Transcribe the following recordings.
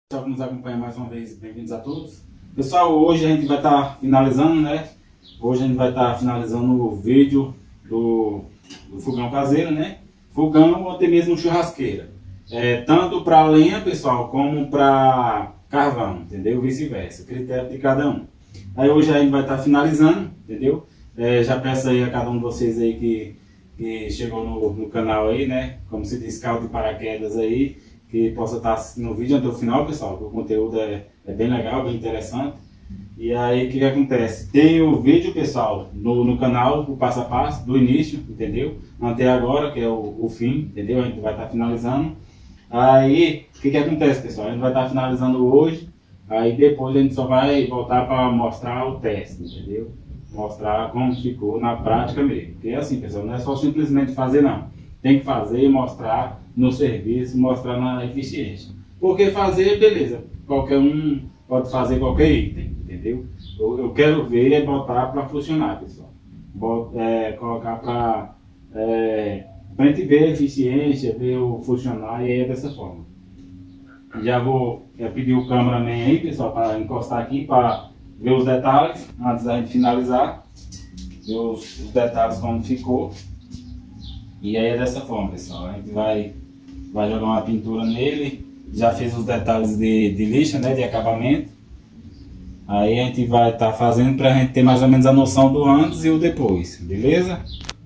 Pessoal que nos acompanha mais uma vez, bem-vindos a todos. Pessoal, hoje a gente vai estar finalizando, né? Hoje a gente vai estar finalizando o vídeo do fogão caseiro, né? Fogão ou até mesmo churrasqueira. Tanto para lenha, pessoal, como para carvão, entendeu? Vice-versa, critério de cada um. Aí hoje a gente vai estar finalizando, entendeu? Já peço aí a cada um de vocês aí que chegou no canal aí, né? Como se diz, caldo de paraquedas aí, que possa estar assistindo o vídeo até o final, pessoal, que o conteúdo é bem legal, bem interessante. E aí, o que acontece? Tem o vídeo, pessoal, no canal, o passo a passo, do início, entendeu? Até agora, que é o fim, entendeu? A gente vai estar finalizando. Aí, o que acontece, pessoal? A gente vai estar finalizando hoje, aí depois a gente só vai voltar para mostrar o teste, entendeu? Mostrar como ficou na prática mesmo. Porque é assim, pessoal, não é só simplesmente fazer, não. Tem que fazer e mostrar no serviço, mostrar na eficiência. Porque fazer, beleza, qualquer um pode fazer qualquer item, entendeu? Eu quero ver é botar para funcionar, pessoal. Colocar para a gente ver a eficiência, ver o funcionar, e aí é dessa forma. Já vou pedir o cameraman aí, pessoal, para encostar aqui, para ver os detalhes, antes da gente finalizar. Ver os detalhes como ficou. E aí é dessa forma, pessoal. A gente vai jogar uma pintura nele. Já fez os detalhes de lixa, né, de acabamento. Aí a gente vai estar fazendo para a gente ter mais ou menos a noção do antes e o depois, beleza?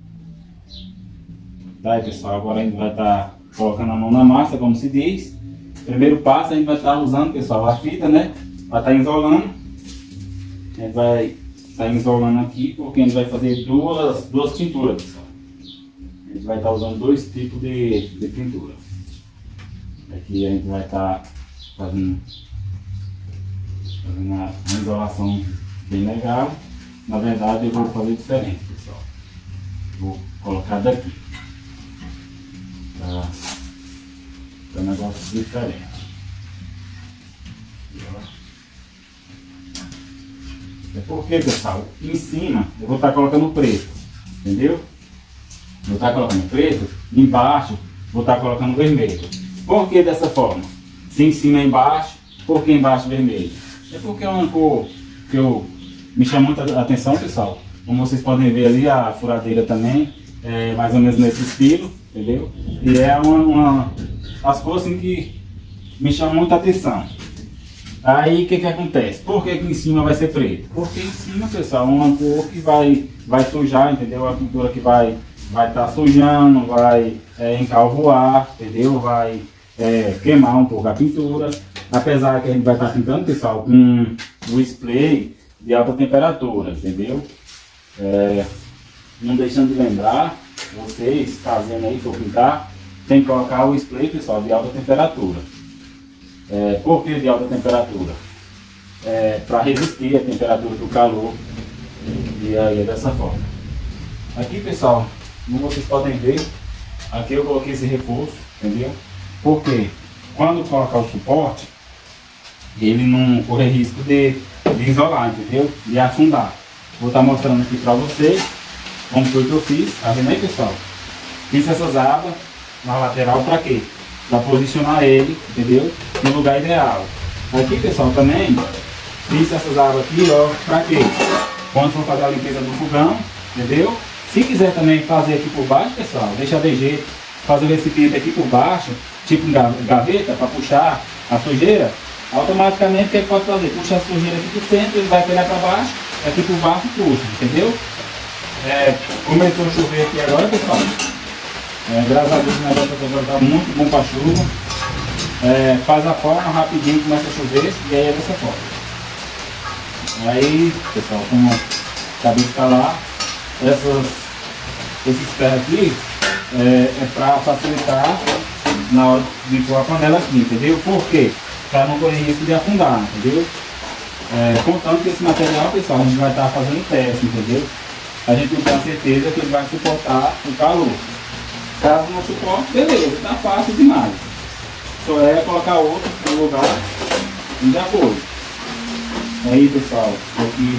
Tá aí, pessoal, agora a gente vai estar colocando a mão na massa, como se diz. Primeiro passo a gente vai estar usando, pessoal, a fita, né, para estar isolando. A gente vai estar isolando aqui porque a gente vai fazer duas pinturas, pessoal. A gente vai estar usando dois tipos de pintura. Aqui a gente vai estar fazendo uma isolação bem legal. Na verdade eu vou fazer diferente, pessoal. Vou colocar daqui. Para um negócio diferente. É porque, pessoal, em cima eu vou estar colocando preto, entendeu? Vou estar colocando preto, embaixo vou estar colocando vermelho. Por que dessa forma? Se em cima é embaixo, por que embaixo vermelho? É porque é uma cor que me chama muita atenção, pessoal. Como vocês podem ver ali, a furadeira também é mais ou menos nesse estilo, entendeu? E é as cores assim, que me chamam muita atenção. Aí o que acontece? Por que em cima vai ser preto? Porque em cima, pessoal, é uma cor que vai sujar, entendeu? A pintura que vai estar sujando, vai encalvoar, entendeu? Vai queimar um pouco a pintura. Apesar que a gente vai estar pintando, pessoal, com o spray de alta temperatura, entendeu? Não deixando de lembrar, vocês fazendo aí, for pintar, tem que colocar o spray, pessoal, de alta temperatura. Por que de alta temperatura? Para resistir a temperatura do calor. E aí é dessa forma. Aqui, pessoal, como vocês podem ver, aqui eu coloquei esse reforço, entendeu? Porque quando colocar o suporte, ele não corre risco de isolar, entendeu? De afundar. Vou estar mostrando aqui para vocês como foi que eu fiz. Tá vendo aí, pessoal? Fiz essas abas na lateral para quê? Para posicionar ele, entendeu? No lugar ideal. Aqui, pessoal, também fiz essas abas aqui, ó, para quê? Quando for fazer a limpeza do fogão, entendeu? Se quiser também fazer aqui por baixo, pessoal, deixa de jeito, fazer o recipiente aqui por baixo, tipo gaveta, para puxar a sujeira, automaticamente o que pode fazer? Puxa a sujeira aqui por centro, ele vai pegar para baixo, aqui por baixo puxa, entendeu? Começou a chover aqui agora, pessoal. Graças a Deus o negócio agora está muito bom para chuva. Faz a forma, rapidinho começa a chover, e aí é dessa forma. Aí, pessoal, como acabei de falar, esses ferros aqui é para facilitar na hora de pôr a panela aqui, entendeu? Por quê? Para não correr risco de afundar, entendeu? Contando que esse material, pessoal, a gente vai estar fazendo teste, entendeu? A gente tem que ter certeza que ele vai suportar o calor. Caso não suporte, beleza, tá fácil demais. Só colocar outro no lugar e já foi. Aí, pessoal, aqui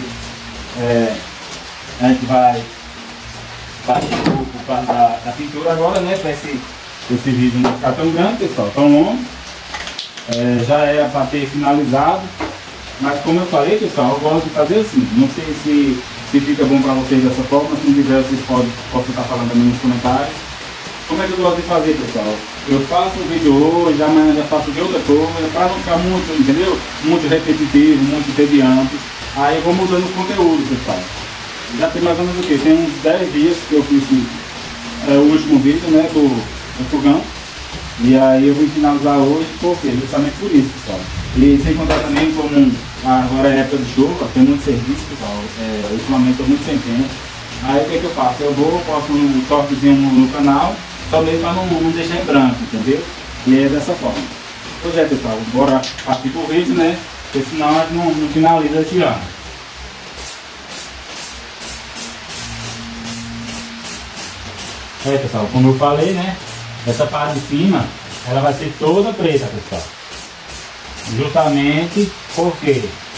a gente vai partir por causa da pintura agora, né? Para esse vídeo não ficar tão grande, pessoal, tão longo. já era para ter finalizado, mas como eu falei, pessoal, eu gosto de fazer assim. Não sei se fica bom para vocês dessa forma. Se não tiver, vocês podem estar falando também nos comentários. Como é que eu gosto de fazer, pessoal? Eu faço um vídeo hoje, amanhã já faço de outra coisa, para não ficar muito, entendeu? Muito repetitivo, muito entediante. Aí eu vou mudando os conteúdos, pessoal. Já tem mais ou menos o quê? Tem uns 10 dias que eu fiz o último vídeo, né, do fogão. E aí eu vou finalizar hoje, porque justamente por isso, pessoal. E sem contar também, como agora é época de chuva, tem muito serviço, pessoal. Ultimamente estou muito sem tempo. Aí o que eu faço? Eu posto um toquezinho no canal, só mesmo para não deixar em branco, entendeu? E é dessa forma. Pois é, pessoal, bora partir pro vídeo, né? Porque senão a gente não finaliza esse ano. Pessoal, como eu falei, né? Essa parte de cima, ela vai ser toda preta, pessoal. Justamente porque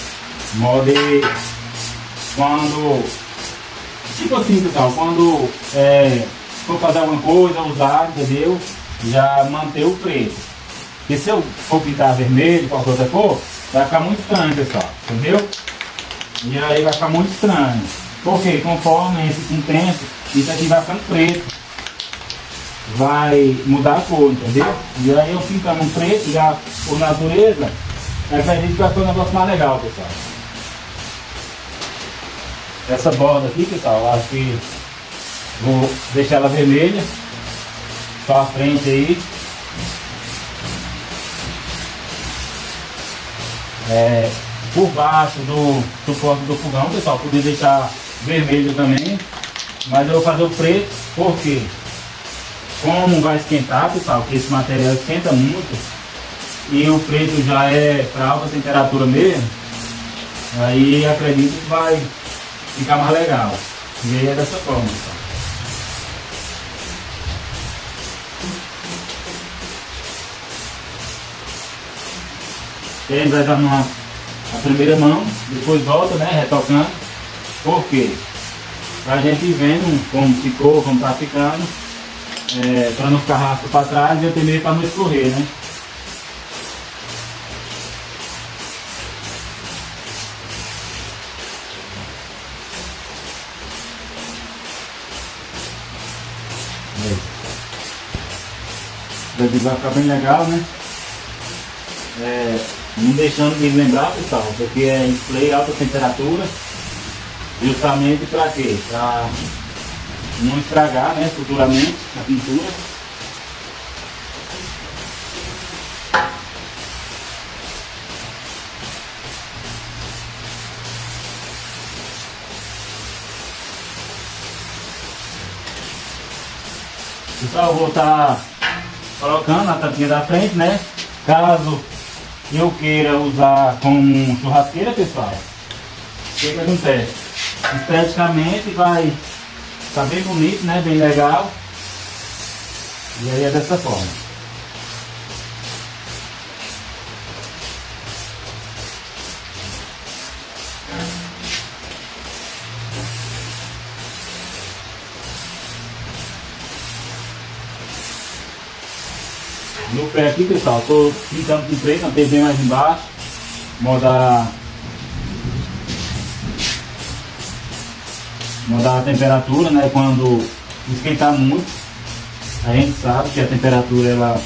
quando, tipo assim, pessoal, quando for fazer alguma coisa, usar, entendeu? Já manter o preto. Porque se eu for pintar vermelho, qualquer outra cor, vai ficar muito estranho, pessoal, entendeu? E aí vai ficar muito estranho. Porque conforme esse com o tempo, isso aqui vai ficando preto. Vai mudar a cor, entendeu? E aí eu pintando um preto, já por natureza, acredito que vai ficar um negócio mais legal, pessoal. Essa borda aqui, pessoal, eu acho que vou deixar ela vermelha. Só a frente aí. Por baixo do suporte do fogão, pessoal, podia deixar vermelho também. Mas eu vou fazer o preto, porque como vai esquentar, pessoal, que esse material esquenta muito e o preto já é para alta temperatura mesmo, aí acredito que vai ficar mais legal. E aí é dessa forma, pessoal. E aí a gente vai dar a primeira mão, depois volta, né, retocando. Por quê? Pra gente ir vendo como ficou, como tá ficando. Para não ficar rastro para trás e também para não escorrer, né? Vai ficar bem legal, né? Não deixando de lembrar, pessoal, porque é spray alta temperatura, justamente para quê? Para não estragar, né, futuramente a pintura. Pessoal, eu vou estar colocando a tampinha da frente, né? Caso eu queira usar como churrasqueira, pessoal, o que acontece? Esteticamente vai tá bem bonito, né? Bem legal. E aí é dessa forma. No pé aqui, pessoal, tô pintando com preto, tem bem mais embaixo. Mudar a temperatura, né? Quando esquentar muito, a gente sabe que a temperatura ela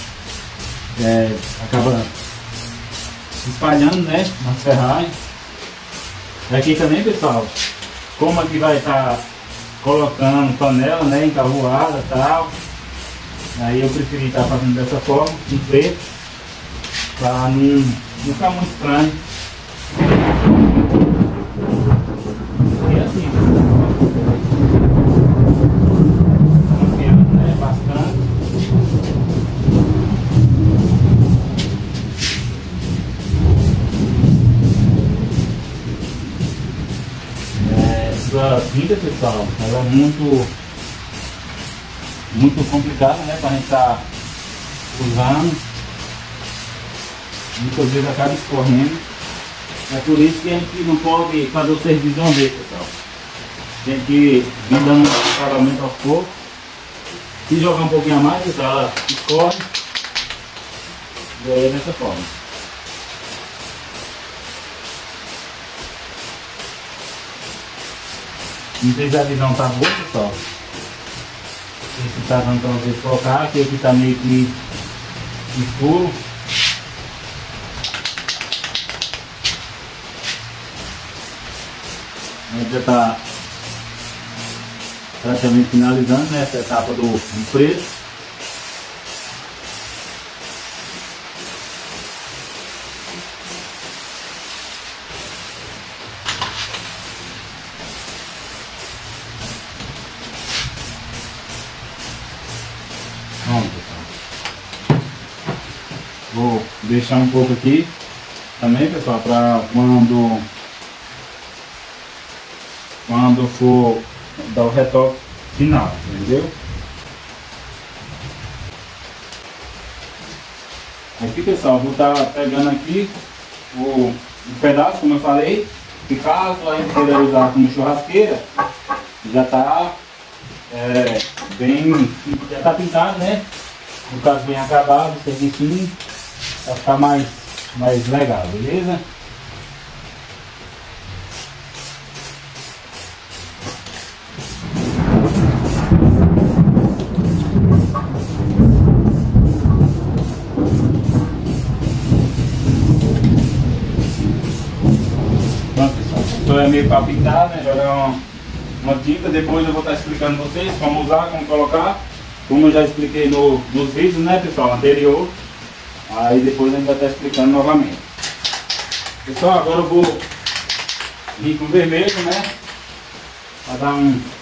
acaba se espalhando, né, nas ferragens. Aqui também, pessoal, como aqui vai estar colocando panela, né, encarvoada e tal, aí eu preferi estar fazendo dessa forma, em preto, para não ficar muito estranho. E assim, essa tinta, pessoal, ela é muito complicada, né, para a gente estar usando. Muitas vezes acaba escorrendo. É por isso que a gente não pode fazer o serviço de uma vez, pessoal. Tem que ir dando um acabamento aos poucos. Se jogar um pouquinho a mais, pessoal, ela escorre. E aí é dessa forma. Não sei se a visão tá boa, pessoal. Não sei se tá dando pra vocês colocar, que aqui tá meio que escuro. A gente já tá praticamente finalizando, né, essa etapa do preto. Pronto, pessoal. Vou deixar um pouco aqui também, pessoal, para quando for dar o retoque final, entendeu? Aqui, pessoal, vou estar pegando aqui o pedaço, como eu falei, que caso a gente queira usar como churrasqueira, já está já está pintado, né? No caso, bem acabado, o serviço para ficar mais legal, beleza? Pronto, pessoal, então é meio para pintar, né? Jogar uma tinta, depois eu vou estar explicando vocês como usar, como colocar, como eu já expliquei nos vídeos, né, pessoal, anterior. Aí depois a gente vai estar explicando novamente. Pessoal, agora eu vou vir com vermelho, né, para dar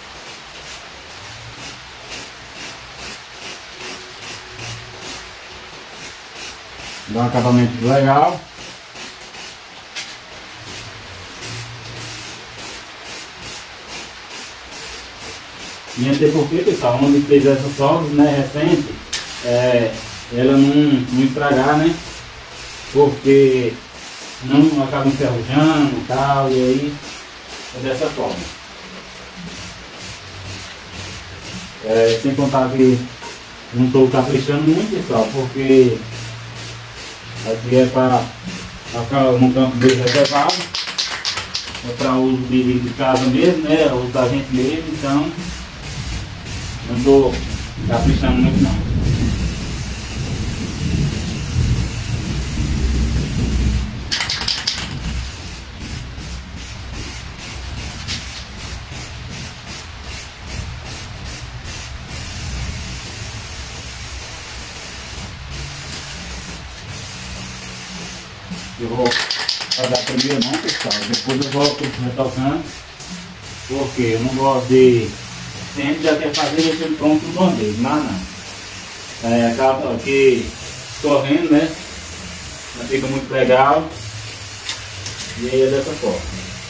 um acabamento legal. E até porque, pessoal, onde fez essas soldas, né, recente, ela não estragar, né, porque não acaba enferrujando e tal, e aí é dessa forma. Sem contar que não estou caprichando muito, pessoal, porque aqui é para ficar num campo bem reservado, é para uso de casa mesmo, né, uso da gente mesmo, então não estou caprichando muito não. Eu vou fazer a primeira mão, pessoal, depois eu volto retocando, porque eu não gosto de sempre já quer fazer deixando pronto o bandeiro, não. Acaba aqui correndo, né? Não fica muito legal. E aí é dessa forma.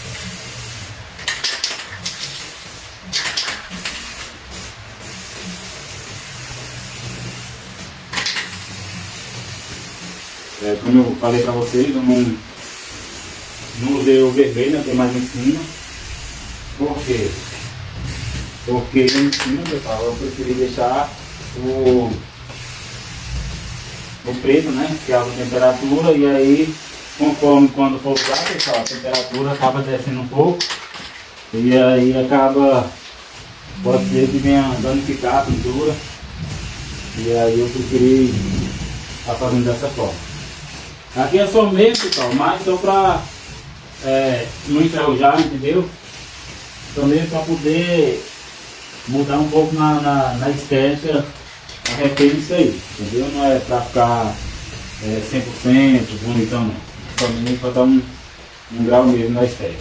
Como eu falei pra vocês, eu não usei o vermelho, né? Tem mais em cima. Por quê? Porque em cima, pessoal, eu preferi deixar o preto, né? Que é a alta temperatura, e aí, conforme quando for usar, pessoal, a temperatura acaba descendo um pouco, e aí pode ser que venha danificar a pintura, e aí eu preferi estar fazendo dessa forma. Aqui é só mesmo, pessoal, mas só para não enferrujar, entendeu? Só mesmo para poder mudar um pouco na estética a refém disso aí, entendeu? Não é para ficar 100% bonitão não, só mesmo para dar um grau mesmo na estética.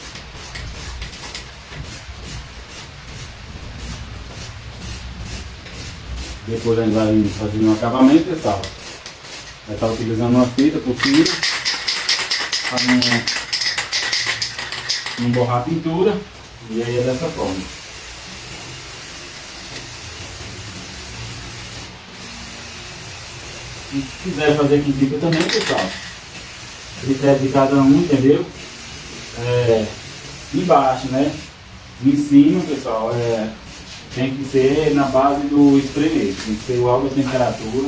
Depois a gente vai fazer um acabamento, pessoal. Vai estar utilizando uma fita por cima para não borrar a pintura, e aí é dessa forma. Se quiser fazer com fita também, pessoal, critério de cada um, entendeu? Embaixo, né? Em cima, pessoal, tem que ser na base do spray mesmo, tem que ser o alta temperatura.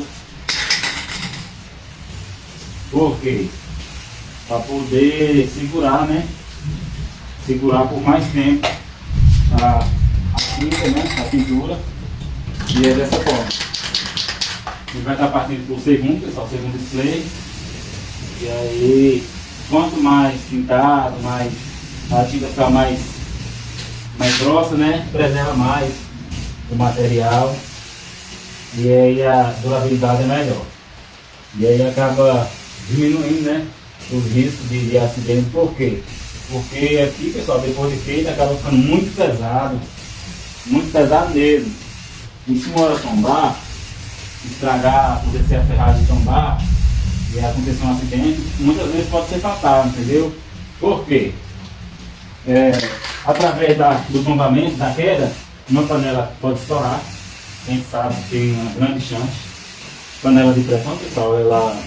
Por quê? Para poder segurar, né? Segurar por mais tempo a tinta, né? A pintura. E é dessa forma. Ele vai estar partindo pro segundo, pessoal, segundo display. E aí, quanto mais pintado, mais a tinta ficar mais grossa, né? Preserva mais o material. E aí a durabilidade é melhor. E aí acaba diminuindo, né, os riscos de acidente. Por quê? Porque aqui, pessoal, depois de feito, acaba ficando muito pesado mesmo. E se uma hora tombar, estragar, acontecer a ferragem tombar e acontecer um acidente, muitas vezes pode ser fatal, entendeu? Por quê? Através do tombamento, da queda, uma panela pode estourar. Quem sabe tem uma grande chance. Panela de pressão, pessoal, ela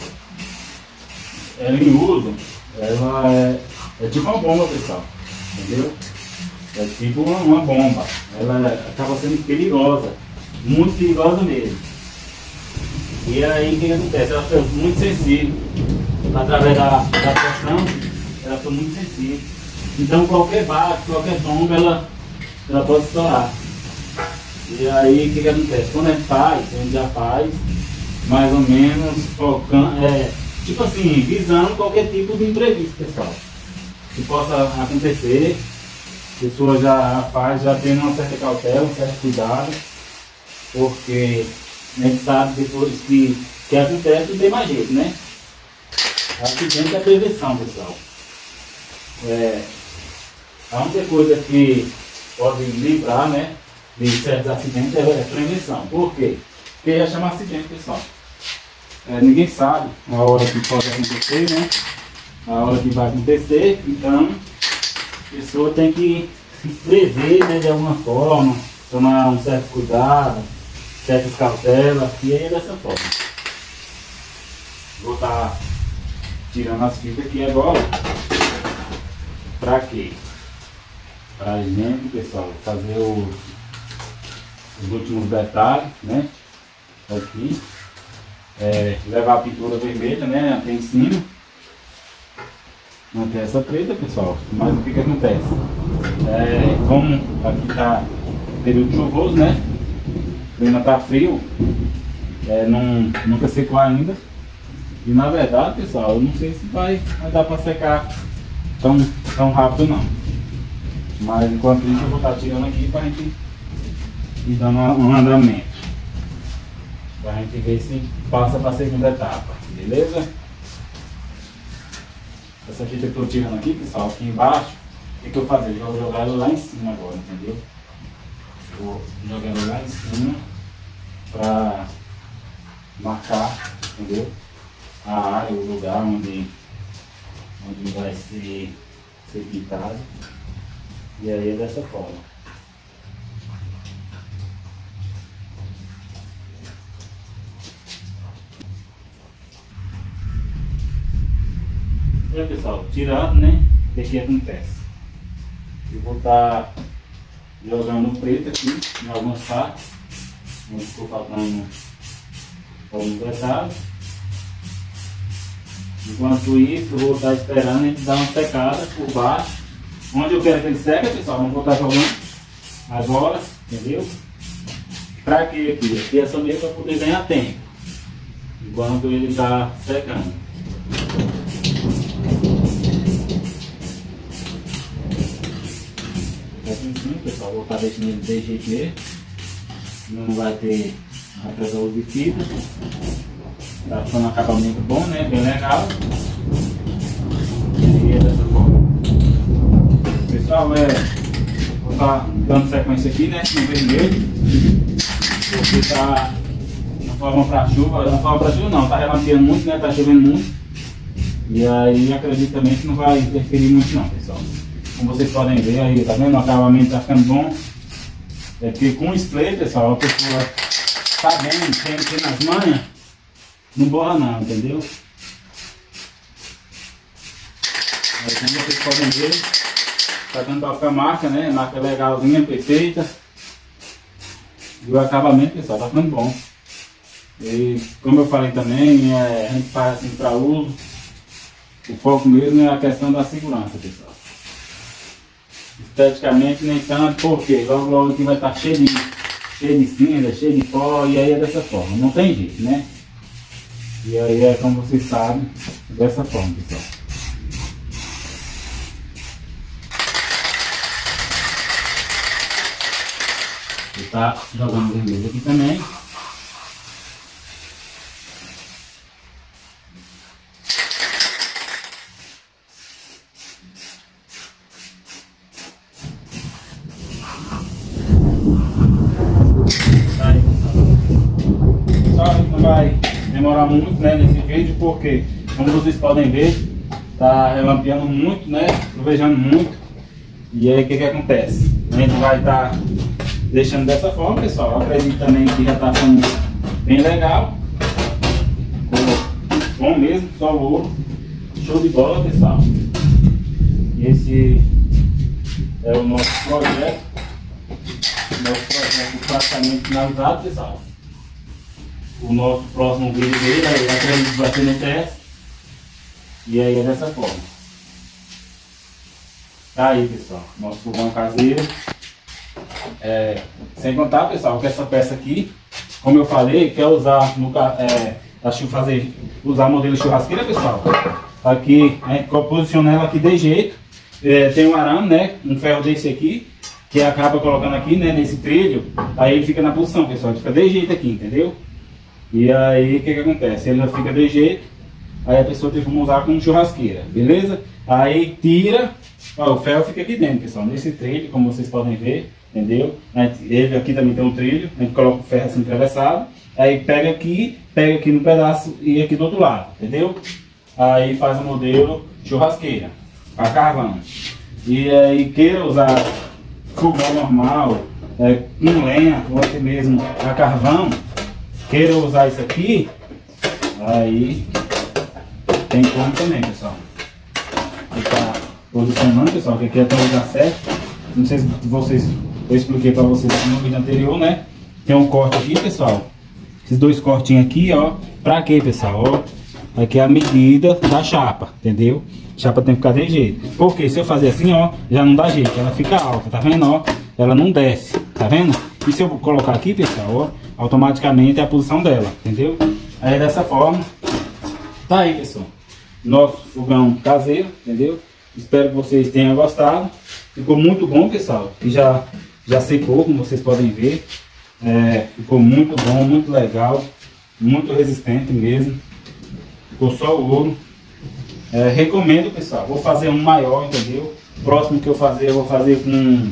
em uso, ela é tipo uma bomba, pessoal, entendeu? É tipo uma bomba. Ela acaba sendo perigosa, muito perigosa mesmo. E aí o que acontece? Ela fica muito sensível. Através da pressão, ela fica muito sensível. Então qualquer bate, qualquer bomba, ela pode estourar. E aí o que acontece? Quando a gente já faz mais ou menos focando, tipo assim, visando qualquer tipo de imprevisto, pessoal, que possa acontecer. A pessoa já faz, já tendo uma certa cautela, um certo cuidado, porque a gente sabe depois que acontece, não tem mais jeito, né? Acidente é prevenção, pessoal. A única coisa que pode livrar, né, de certos acidentes é prevenção. Por quê? Porque já chama acidente, pessoal. Ninguém sabe a hora que pode acontecer, né? A hora que vai acontecer. Então, a pessoa tem que se prever, né, de alguma forma, tomar um certo cuidado, certas cautelas, e aí é dessa forma. Vou estar tirando as fitas aqui agora. Pra quê? Pra gente, pessoal, fazer os últimos detalhes, né? Aqui. Levar a pintura vermelha, né? Até em cima. Manter essa preta, pessoal. Mas o que acontece? Como aqui tá período chuvoso, né? O clima tá frio. Nunca secou ainda. E na verdade, pessoal, eu não sei se vai dar para secar tão rápido não. Mas enquanto isso eu vou estar tirando aqui para a gente ir dando um andamento. Para a gente ver se passa para a segunda etapa. Beleza? Essa fita que eu estou tirando aqui, pessoal, aqui embaixo, o que eu vou fazer? Eu vou jogar ela lá em cima agora, entendeu? Vou jogar ela lá em cima para marcar, entendeu? A área, o lugar onde vai ser pintado. E aí é dessa forma. E aí, pessoal, tirando, né? O que acontece? Eu vou estar jogando preto aqui em algumas partes, onde ficou faltando alguns detalhes. Enquanto isso, eu vou estar esperando a gente dar uma secada por baixo. Onde eu quero que ele seque, pessoal, não vou estar jogando agora, entendeu? Pra quê aqui? Aqui é só mesmo para poder ganhar tempo, enquanto ele está secando. Assim sim, pessoal, vou estar deixando ele desse jeito mesmo. Não vai ter atrasado de fita. Tá ficando um acabamento bom, né? Bem legal. E é dessa forma. Pessoal, vou estar dando sequência aqui, né? No vermelho. Porque tá na forma para chuva. Na forma para chuva não, tá relanceando muito, né? Tá chovendo muito. E aí acredito também que não vai interferir muito não, pessoal. Como vocês podem ver aí, tá vendo? O acabamento tá ficando bom. É porque com o spray, pessoal, a pessoa tá bem, tem nas manhas. Não borra não, entendeu? Aí, como vocês podem ver, tá dando pra ficar marca, né? Marca legalzinha, perfeita. E o acabamento, pessoal, tá ficando bom. E como eu falei também, a gente faz assim para uso. O foco mesmo é a questão da segurança, pessoal. esteticamente nem tanto, porque logo logo aqui vai estar cheio de cinza, cheio de pó, e aí é dessa forma, não tem jeito, né? E aí é como vocês sabem, dessa forma, pessoal. Vou estar jogando vermelho aqui também. Não vai demorar muito, né, nesse vídeo, porque como vocês podem ver, tá relampeando muito, né, trovejando muito. E aí o que acontece? A gente vai estar deixando dessa forma, pessoal. Eu acredito também que já está ficando bem legal, bom mesmo, só o ouro, show de bola, pessoal. E esse é o nosso projeto praticamente finalizado, pessoal. O nosso próximo vídeo dele, eu acredito que vai ser no teste. E aí é dessa forma. Tá aí, pessoal, nosso fogão caseiro. Sem contar, pessoal, que essa peça aqui, como eu falei, quer usar usar modelo churrasqueira, pessoal. Aqui a gente posiciona ela aqui de jeito. Tem um arame, né, um ferro desse aqui, que acaba colocando aqui, né, nesse trilho. Aí ele fica na posição, pessoal, ele fica de jeito aqui, entendeu? E aí o que acontece? Ele fica de jeito, aí a pessoa tem como usar como churrasqueira, beleza? Aí tira, ó, o ferro fica aqui dentro, pessoal, nesse trilho, como vocês podem ver, entendeu? Ele aqui também tem um trilho, a gente coloca o ferro assim atravessado, aí pega aqui no pedaço e aqui do outro lado, entendeu? Aí faz o modelo churrasqueira, para carvão. E aí queira usar fogão normal, com lenha, ou até mesmo a carvão, queira usar isso aqui, aí tem como também, pessoal. Vou estar posicionando, pessoal, que aqui é até o lugar certo. Não sei se eu expliquei para vocês no vídeo anterior, né? Tem um corte aqui, pessoal. Esses dois cortinhos aqui, ó. Pra quê, pessoal? Ó, aqui é a medida da chapa, entendeu? A chapa tem que ficar de jeito. Porque se eu fazer assim, ó, já não dá jeito. Ela fica alta, tá vendo, ó? Ela não desce, tá vendo? E se eu colocar aqui, pessoal, ó, automaticamente é a posição dela, entendeu? Aí dessa forma, tá aí, pessoal, nosso fogão caseiro, entendeu? Espero que vocês tenham gostado. Ficou muito bom, pessoal, e já secou, como vocês podem ver. Ficou muito bom, muito legal, muito resistente mesmo. Ficou só o ouro. Recomendo, pessoal. Vou fazer um maior, entendeu? Próximo que eu fazer, eu vou fazer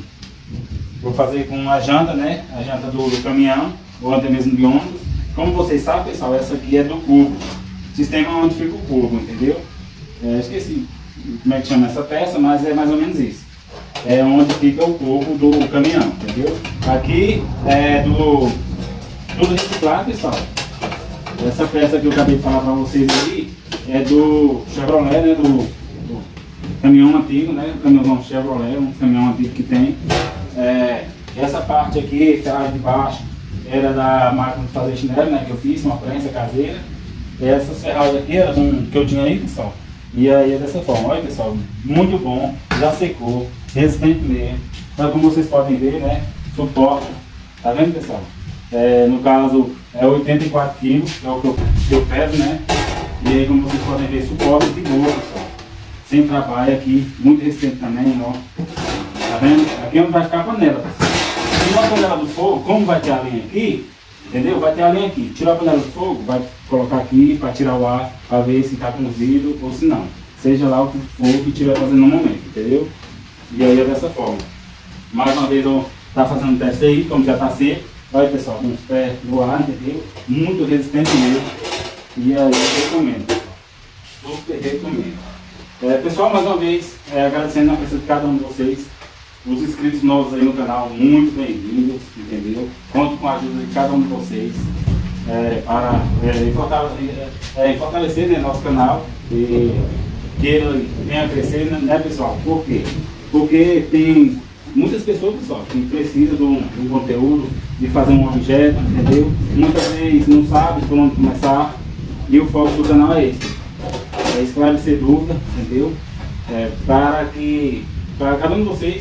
com a janta, né? A janta do caminhão, ou até mesmo de ônibus. Como vocês sabem, pessoal, essa aqui é do cubo. Sistema onde fica o cubo, entendeu? Esqueci como é que chama essa peça, mas é mais ou menos isso. É onde fica o cubo do caminhão, entendeu? Aqui é tudo reciclado, pessoal. Essa peça que eu acabei de falar para vocês aí é do Chevrolet, né? Do caminhão antigo, né? O caminhãozão Chevrolet, um caminhão antigo que tem. Essa parte aqui, que de baixo, era da máquina de fazer chinelo, né? Que eu fiz, uma prensa caseira. Essas ferragens aqui eram que eu tinha aí, pessoal. E aí é dessa forma, olha, pessoal, muito bom, já secou, resistente mesmo. Então, como vocês podem ver, né? Suporta, tá vendo, pessoal? No caso, é 84 kg, é o que eu peso, né? E aí, como vocês podem ver, suporta de boa, pessoal. Sem trabalho aqui, muito resistente também, ó. Tá vendo? Aqui é onde vai ficar a panela, pessoal. Tira a panela do fogo, como vai ter a linha aqui, entendeu? Vai ter a linha aqui. Tira a panela do fogo, vai colocar aqui para tirar o ar, para ver se está cozido ou se não. Seja lá o que for que estiver fazendo no momento, entendeu? E aí é dessa forma. Mais uma vez eu tá fazendo o teste aí, como já está seco. Olha, pessoal, com os pés no ar, entendeu? Muito resistente mesmo. E aí eu recomendo, pessoal. Super recomendo. Pessoal, mais uma vez, agradecendo a presença de cada um de vocês. Os inscritos novos aí no canal, muito bem-vindos, entendeu? Conto com a ajuda de cada um de vocês para fortalecer, né, nosso canal e que ele venha a crescer, né, pessoal? Por quê? Porque tem muitas pessoas, pessoal, que precisam do conteúdo, de fazer um objeto, entendeu? Muitas vezes não sabe por onde começar e o foco do canal é esse. É esclarecer dúvidas, entendeu? Para cada um de vocês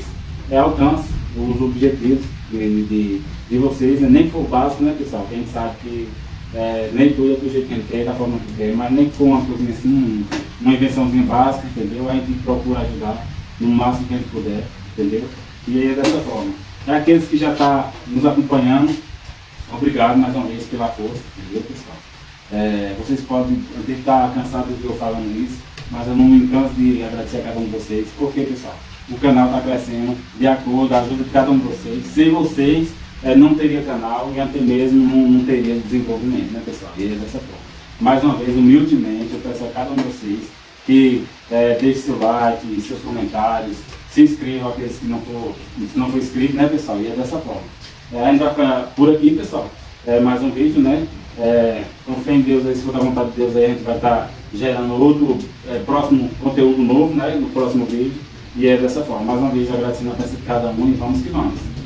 alcance os objetivos de vocês, né? Nem que for básico, né, pessoal? Que a gente sabe que nem tudo é do jeito que a gente quer, da forma que quer, mas nem que for uma coisinha assim, uma invençãozinha básica, entendeu? A gente procura ajudar no máximo que a gente puder, entendeu? E aí é dessa forma. Para aqueles que já estão nos acompanhando, obrigado mais uma vez pela força, entendeu, pessoal? Vocês podem estar cansados de eu falando isso, mas eu não me canso de agradecer a cada um de vocês, porque, pessoal, o canal está crescendo de acordo com a ajuda de cada um de vocês. Sem vocês, não teria canal e até mesmo não teria desenvolvimento, né, pessoal? E é dessa forma. Mais uma vez, humildemente, eu peço a cada um de vocês que deixe seu like, seus comentários, se inscrevam aqueles que não for inscrito, né, pessoal? E é dessa forma. A gente vai ficar por aqui, pessoal. Mais um vídeo, né? Com fé em Deus, aí, se for da vontade de Deus, aí a gente vai estar gerando outro próximo conteúdo novo, né? No próximo vídeo. E é dessa forma. Mais uma vez, agradecendo a presença de cada um e vamos que vamos.